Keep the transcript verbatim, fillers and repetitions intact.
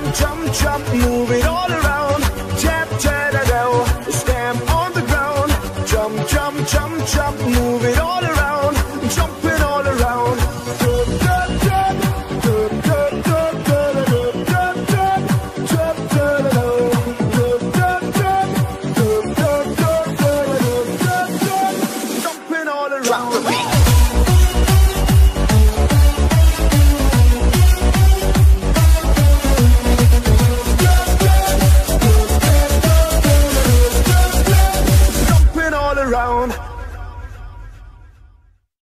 jump, jump, move it all around. Tap, tap, da, da, stamp on the ground. Jump, jump, jump, jump, move it all around. Jumping all around. Jumping all around. Drop the beat. Around.